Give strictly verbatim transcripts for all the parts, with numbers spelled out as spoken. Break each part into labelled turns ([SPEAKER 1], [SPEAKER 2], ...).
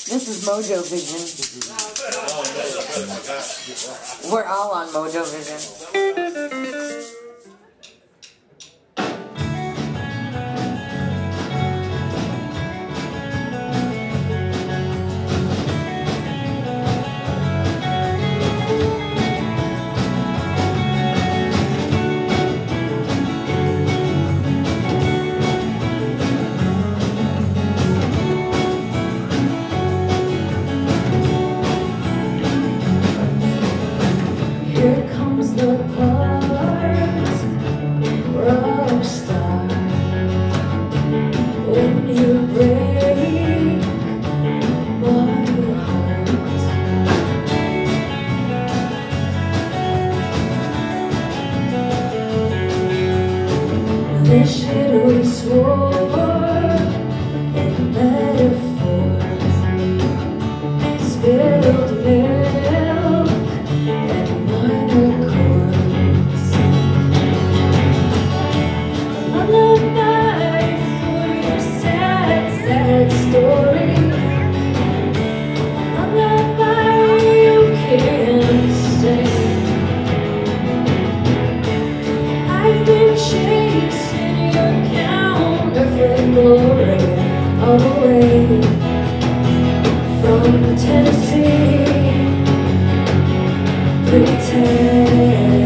[SPEAKER 1] This is MoeJoeVision. We're all on MoeJoeVision.
[SPEAKER 2] Here comes the part, rock star. When you break my heart, the shadowy sword in metaphors, spilled milk and minor chords. A lullaby for your sad, sad story. A lullaby you can't sing. I've been chasing your counterfeit glory away from Tennessee. Pretend.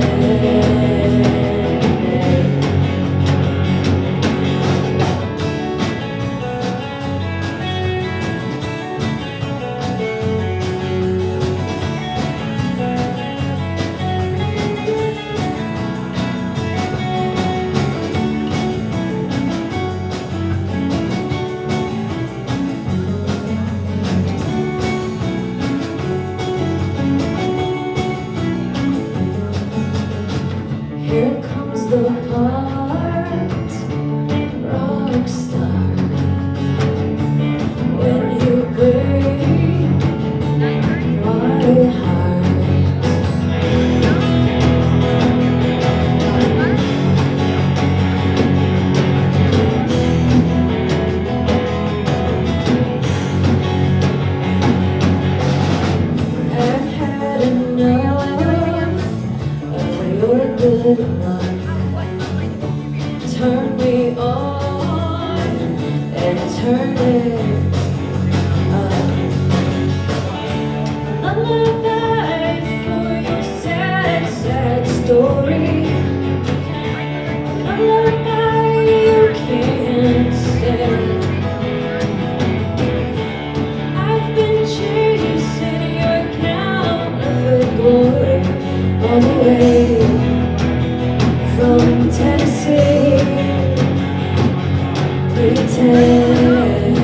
[SPEAKER 2] Here comes the part, rock star. When you break my heart, I've had enough of your good luck. Turn me on and turn it up. A lullaby for your sad, sad story. A lullaby you can't sing. I've been chasing your counterfeit glory all the way from Tennessee. Pretend.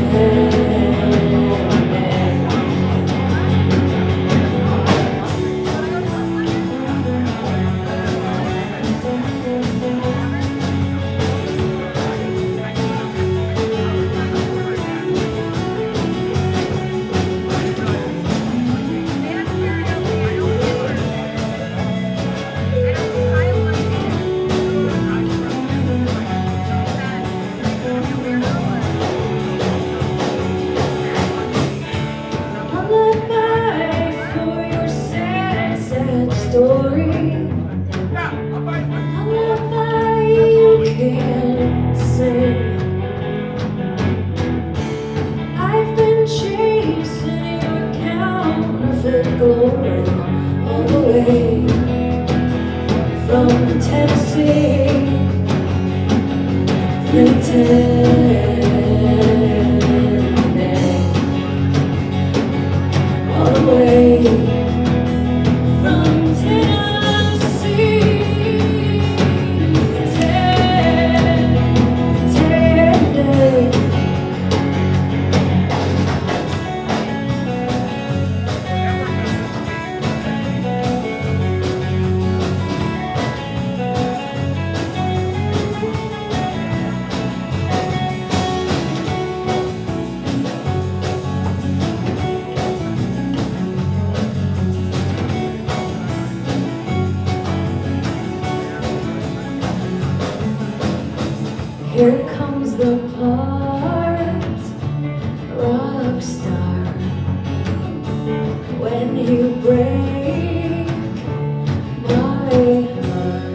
[SPEAKER 2] you break my heart.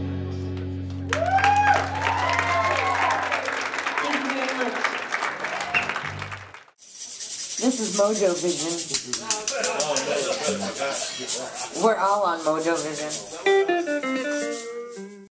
[SPEAKER 2] Thank you very much.
[SPEAKER 1] This is MoeJoeVision. We're all on MoeJoeVision.